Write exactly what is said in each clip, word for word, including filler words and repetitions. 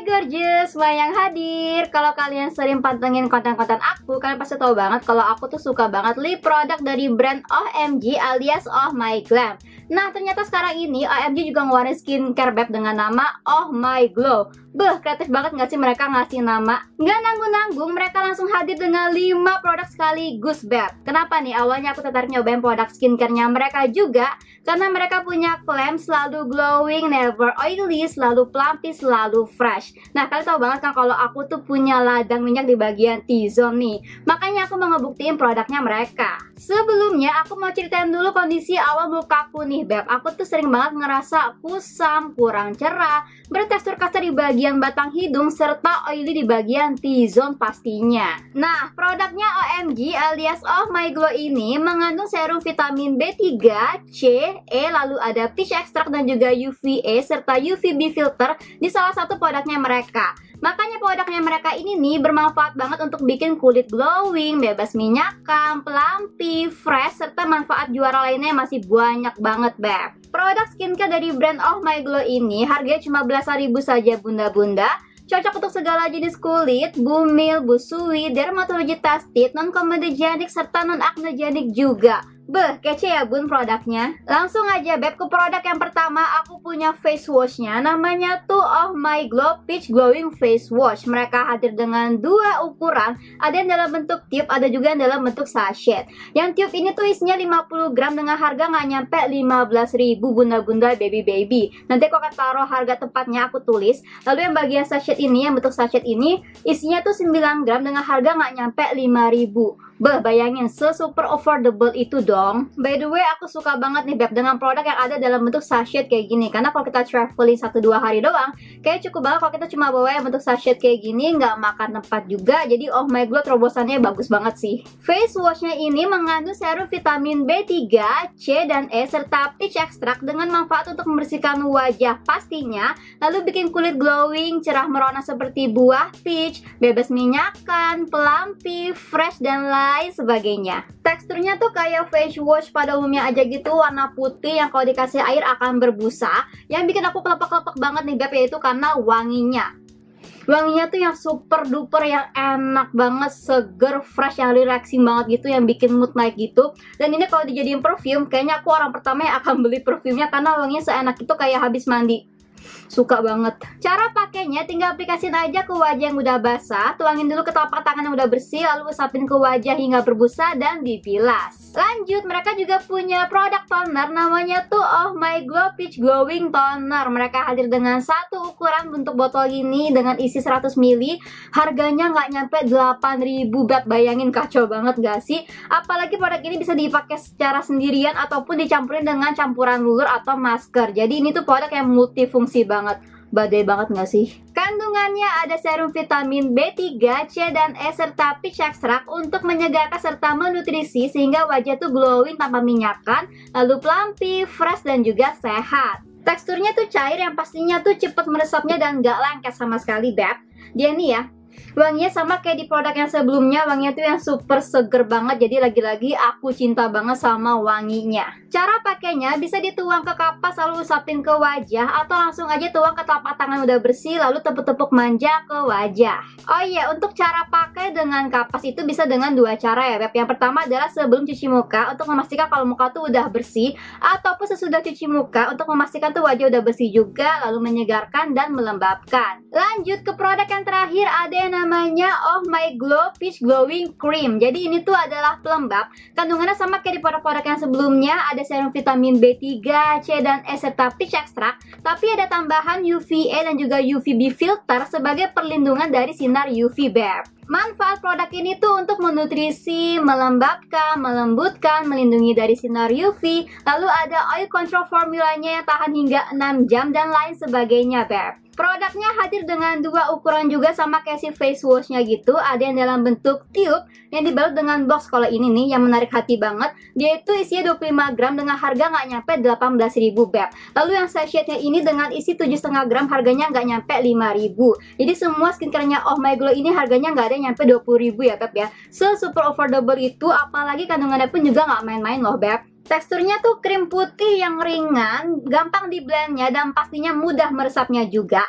Gorgeous, Mayang hadir. Kalau kalian sering pantengin konten-konten aku, kalian pasti tahu banget kalau aku tuh suka banget lip produk dari brand O M G alias Oh My Glam. Nah, ternyata sekarang ini O M G juga ngeluarin skincare beb dengan nama Oh My Glow. Beuh, kreatif banget gak sih mereka ngasih nama? Nggak nanggung-nanggung, mereka langsung hadir dengan lima produk sekaligus beb. Kenapa nih? Awalnya aku tertarik nyobain produk skincare-nya mereka juga, karena mereka punya klaim selalu glowing, never oily, selalu plumpy, selalu fresh. Nah, kalian tahu banget kan kalau aku tuh punya ladang minyak di bagian T-zone nih. Makanya aku mau ngebuktiin produknya mereka. Sebelumnya, aku mau ceritain dulu kondisi awal mukaku nih beb. Aku tuh sering banget ngerasa kusam, kurang cerah, bertekstur kasar di bagian batang hidung, serta oily di bagian T-zone pastinya. Nah, produknya O M G alias Oh My Glow ini mengandung serum vitamin B tiga, C, E, lalu ada peach extract dan juga U V A serta U V B filter di salah satu produknya mereka. Makanya produknya mereka ini nih bermanfaat banget untuk bikin kulit glowing, bebas minyakan, plumpy, fresh, serta manfaat juara lainnya masih banyak banget beb. Produk skincare dari brand Oh My Glow ini harganya cuma belasan ribu saja bunda-bunda. Cocok untuk segala jenis kulit, bumil, busui, dermatologi tested, non-komedogenik, serta non-acnegenik juga. Beh, kece ya bun produknya. Langsung aja beb ke produk yang pertama. Aku punya face washnya, namanya tuh Oh My Glow Peach Glowing Face Wash. Mereka hadir dengan dua ukuran, ada yang dalam bentuk tube, ada juga yang dalam bentuk sachet. Yang tube ini tuh isinya lima puluh gram dengan harga nggak nyampe lima belas ribu bunda-bunda baby-baby. Nanti aku akan taruh harga tepatnya, aku tulis. Lalu yang bagian sachet ini, yang bentuk sachet ini isinya tuh sembilan gram dengan harga nggak nyampe lima ribu. Beh, bayangin se-super affordable itu dong. By the way, aku suka banget nih beb dengan produk yang ada dalam bentuk sachet kayak gini. Karena kalau kita traveling satu dua hari doang, kayak cukup banget kalau kita cuma bawa yang bentuk sachet kayak gini, nggak makan tempat juga. Jadi Oh My Glow terobosannya bagus banget sih. Face washnya ini mengandung serum vitamin B tiga, C, dan E, serta peach extract dengan manfaat untuk membersihkan wajah pastinya. Lalu bikin kulit glowing, cerah merona seperti buah peach, bebas minyakan, plumpy, fresh, dan lain lain sebagainya. Teksturnya tuh kayak face wash pada umumnya aja gitu, warna putih yang kalau dikasih air akan berbusa. Yang bikin aku kelepek-kelepek banget nih beb, yaitu karena wanginya. Wanginya tuh yang super duper, yang enak banget, seger, fresh, yang relaxing banget gitu, yang bikin mood naik gitu. Dan ini kalau dijadiin perfume, kayaknya aku orang pertama yang akan beli perfumenya karena wanginya seenak itu kayak habis mandi. Suka banget. Cara pakainya tinggal aplikasiin aja ke wajah yang udah basah, tuangin dulu ke telapak tangan yang udah bersih, lalu usapin ke wajah hingga berbusa dan dibilas. Lanjut, mereka juga punya produk toner namanya tuh Oh My Glow Peach Glowing Toner. Mereka hadir dengan satu ukuran bentuk botol ini dengan isi seratus mililiter. Harganya nggak nyampe delapan ribu beb. Bayangin, kacau banget gak sih? Apalagi produk ini bisa dipakai secara sendirian ataupun dicampurin dengan campuran lulur atau masker. Jadi ini tuh produk yang multifungsi banget. banget, badai banget gak sih? Kandungannya ada serum vitamin B tiga, C, dan E, serta peach extract untuk menyegarkan serta menutrisi sehingga wajah tuh glowing tanpa minyakan, lalu plumpy, fresh, dan juga sehat. Teksturnya tuh cair yang pastinya tuh cepet meresapnya dan gak lengket sama sekali beb. Dia nih ya, wanginya sama kayak di produk yang sebelumnya, wanginya tuh yang super seger banget. Jadi lagi-lagi aku cinta banget sama wanginya. Cara pakainya bisa dituang ke kapas lalu usapin ke wajah, atau langsung aja tuang ke telapak tangan udah bersih lalu tepuk-tepuk manja ke wajah. Oh iya, untuk cara pakai dengan kapas itu bisa dengan dua cara ya beb. Yang pertama adalah sebelum cuci muka untuk memastikan kalau muka tuh udah bersih, ataupun sesudah cuci muka untuk memastikan tuh wajah udah bersih juga, lalu menyegarkan dan melembabkan. Lanjut ke produk yang terakhir, ada yang namanya Oh My Glow Peach Glowing Cream. Jadi ini tuh adalah pelembab. Kandungannya sama kayak di produk-produk yang sebelumnya, ada serum vitamin B tiga, C, dan E, serta peach extract. Tapi ada tambahan U V A dan juga U V B filter sebagai perlindungan dari sinar U V beb. Manfaat produk ini tuh untuk menutrisi, melembabkan, melembutkan, melindungi dari sinar U V. Lalu ada oil control formulanya yang tahan hingga enam jam dan lain sebagainya beb. Produknya hadir dengan dua ukuran juga sama kayak si face washnya gitu. Ada yang dalam bentuk tube yang dibalut dengan box. Kalau ini nih yang menarik hati banget, dia itu isinya dua puluh lima gram dengan harga nggak nyampe delapan belas ribu beb. Lalu yang sachetnya ini dengan isi tujuh koma lima gram, harganya nggak nyampe lima ribu. Jadi semua skincarenya Oh My Glow ini harganya nggak ada yang nyampe dua puluh ribu ya beb ya. Se super affordable itu, apalagi kandungannya pun juga nggak main-main loh beb. Teksturnya tuh krim putih yang ringan, gampang di blendnya, dan pastinya mudah meresapnya juga.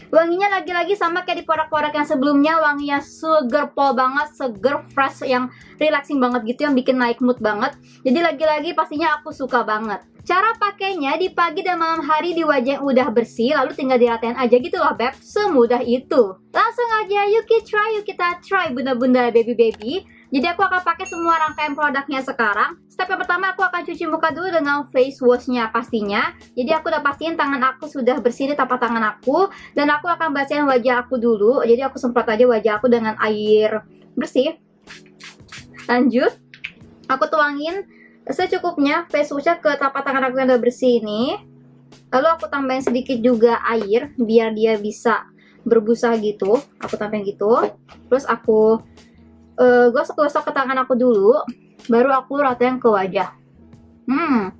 Wanginya lagi-lagi sama kayak di produk-produk yang sebelumnya, wanginya seger pol banget, seger fresh, yang relaxing banget gitu, yang bikin naik mood banget. Jadi lagi-lagi pastinya aku suka banget. Cara pakainya di pagi dan malam hari di wajah yang udah bersih, lalu tinggal diratain aja gitu loh beb, semudah itu. Langsung aja yuk kita try, yuk kita try bunda-bunda baby-baby. Jadi aku akan pakai semua rangkaian produknya sekarang. Step yang pertama aku akan cuci muka dulu dengan face washnya pastinya. Jadi aku udah pastiin tangan aku sudah bersih di tapak tangan aku. Dan aku akan basahin wajah aku dulu. Jadi aku semprot aja wajah aku dengan air bersih. Lanjut, aku tuangin secukupnya face washnya ke tapak tangan aku yang udah bersih ini. Lalu aku tambahin sedikit juga air biar dia bisa berbusa gitu. Aku tambahin gitu. Terus aku Uh, gosok-gosok ke tangan aku dulu, baru aku ratain ke wajah. Hmm,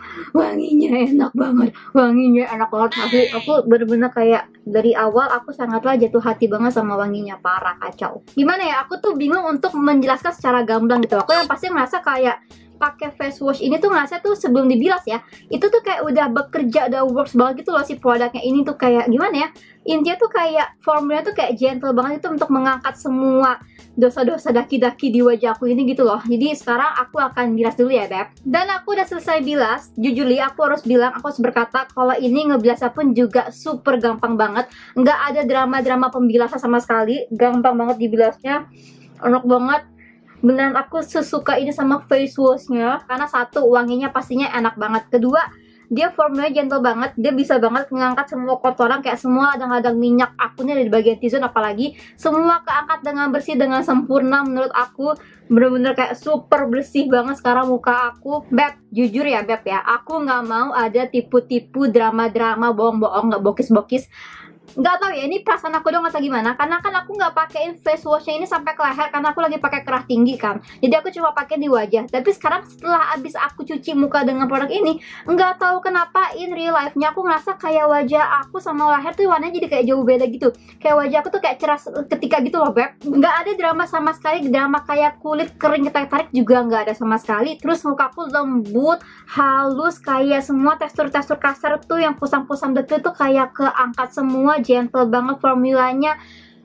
wanginya enak banget, wanginya enak banget. Aku, aku bener-bener kayak dari awal aku sangatlah jatuh hati banget sama wanginya, parah kacau. Gimana ya, aku tuh bingung untuk menjelaskan secara gamblang gitu. Aku yang pasti merasa kayak pakai face wash ini tuh ngerasa tuh sebelum dibilas ya, itu tuh kayak udah bekerja, udah works banget gitu loh si produknya ini tuh kayak gimana ya, intinya tuh kayak formulanya tuh kayak gentle banget itu untuk mengangkat semua dosa-dosa daki-daki di wajah aku ini gitu loh. Jadi sekarang aku akan bilas dulu ya beb. Dan aku udah selesai bilas, jujur li aku harus bilang, aku harus berkata kalau ini ngebilasnya pun juga super gampang banget, nggak ada drama-drama pembilasan sama sekali, gampang banget dibilasnya, enak banget. Beneran aku sesuka ini sama face washnya, karena satu, wanginya pastinya enak banget. Kedua, dia formulanya gentle banget, dia bisa banget mengangkat semua kotoran, kayak semua kadang-kadang minyak akunya di bagian T-zone, apalagi semua keangkat dengan bersih, dengan sempurna. Menurut aku bener-bener kayak super bersih banget sekarang muka aku. Beb, jujur ya beb ya, aku nggak mau ada tipu-tipu, drama-drama, bohong-bohong, nggak bokis-bokis. Nggak tahu ya, ini perasaan aku dong atau gimana, karena kan aku nggak pakein face washnya ini sampai ke leher karena aku lagi pakai kerah tinggi kan, jadi aku cuma pakai di wajah. Tapi sekarang setelah abis aku cuci muka dengan produk ini, nggak tahu kenapa in real life nya aku ngerasa kayak wajah aku sama leher tuh warnanya jadi kayak jauh beda gitu, kayak wajah aku tuh kayak cerah ketika gitu loh beb. Nggak ada drama sama sekali, drama kayak kulit kering ketarik-tarik juga nggak ada sama sekali. Terus mukaku lembut, halus, kayak semua tekstur-tekstur kasar tuh yang pusam-pusam deket tuh kayak keangkat semua, gentle banget formulanya,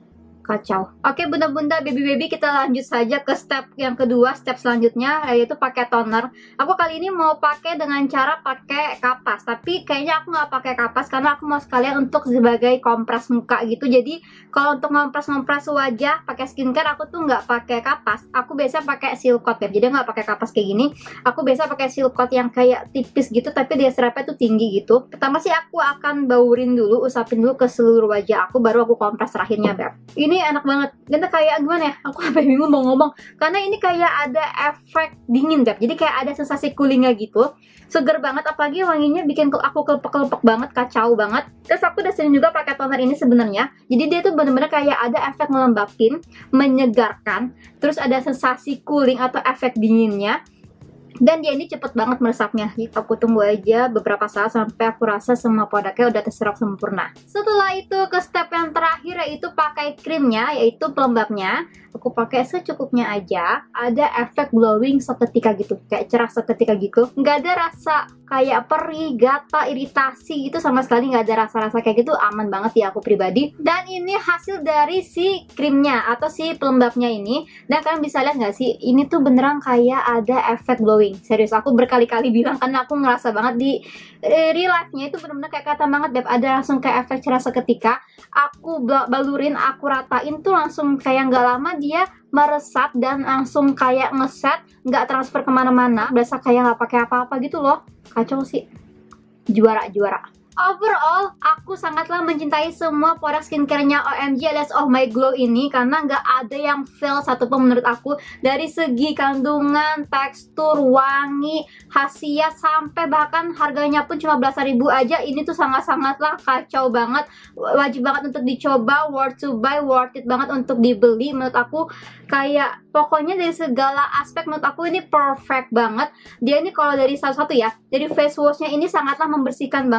kacau. Oke bunda-bunda baby-baby, kita lanjut saja ke step yang kedua, step selanjutnya yaitu pakai toner. Aku kali ini mau pakai dengan cara pakai kapas, tapi kayaknya aku nggak pakai kapas karena aku mau sekalian untuk sebagai kompres muka gitu. Jadi kalau untuk ngompres-ngompres wajah pakai skincare aku tuh nggak pakai kapas, aku biasa pakai silkot ya. Jadi nggak pakai kapas kayak gini, aku biasa pakai silkot yang kayak tipis gitu tapi dia serapnya tuh tinggi gitu. Pertama sih aku akan baurin dulu, usapin dulu ke seluruh wajah aku, baru aku kompres terakhirnya beb. Ini enak banget, kita kayak gimana ya, aku sampai bingung mau ngomong karena ini kayak ada efek dingin beb, jadi kayak ada sensasi coolingnya gitu, seger banget, apalagi wanginya bikin aku kelepek-kelepek banget, kacau banget. Terus aku udah sering juga pakai toner ini sebenarnya, jadi dia tuh bener-bener kayak ada efek ngelembapin, menyegarkan, terus ada sensasi cooling atau efek dinginnya. Dan dia ini cepet banget meresapnya. Aku tunggu aja beberapa saat sampai aku rasa semua produknya udah terserap sempurna. Setelah itu ke step yang terakhir yaitu pakai krimnya, yaitu pelembabnya. Aku pakai secukupnya aja. Ada efek glowing seketika gitu, kayak cerah seketika gitu. Nggak ada rasa kayak perih, gatal, iritasi gitu sama sekali, nggak ada rasa-rasa kayak gitu. Aman banget ya aku pribadi. Dan ini hasil dari si krimnya atau si pelembabnya ini. Dan kalian bisa lihat nggak sih, ini tuh beneran kayak ada efek glowing. Serius, aku berkali-kali bilang karena aku ngerasa banget di eh, real life-nya itu bener-bener kayak kata banget beb, ada langsung kayak efek cerah seketika. Aku balurin, aku ratain tuh langsung kayak nggak lama dia meresap dan langsung kayak ngeset, nggak transfer kemana-mana, berasa kayak nggak pakai apa-apa gitu loh. Kacau sih, juara-juara. Overall, aku sangatlah mencintai semua produk skincare-nya O M G alias Oh My Glow ini karena nggak ada yang fail satupun menurut aku, dari segi kandungan, tekstur, wangi, khasiat, sampai bahkan harganya pun cuma belasan ribu aja. Ini tuh sangat-sangatlah kacau banget, wajib banget untuk dicoba, worth to buy, worth it banget untuk dibeli menurut aku. Kayak pokoknya dari segala aspek menurut aku ini perfect banget. Dia ini kalau dari satu-satu ya, dari face washnya ini sangatlah membersihkan banget, super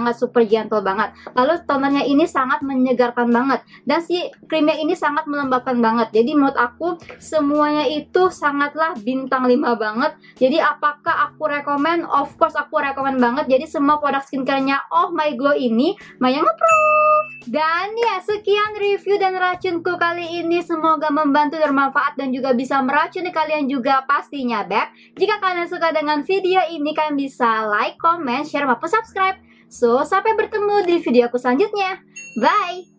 gentle banget. Lalu tonernya ini sangat menyegarkan banget, dan si krimnya ini sangat melembabkan banget. Jadi menurut aku semuanya itu sangatlah bintang lima banget. Jadi apakah aku rekomen? Of course aku rekomen banget. Jadi semua produk skincare-nya Oh My Glow ini Maya nge-proof. Dan ya, sekian review dan racunku kali ini. Semoga membantu dan bermanfaat dan juga bisa meracuni kalian juga pastinya, Beb. Jika kalian suka dengan video ini, kalian bisa like, comment, share, maupun subscribe. So, sampai bertemu di video aku selanjutnya. Bye!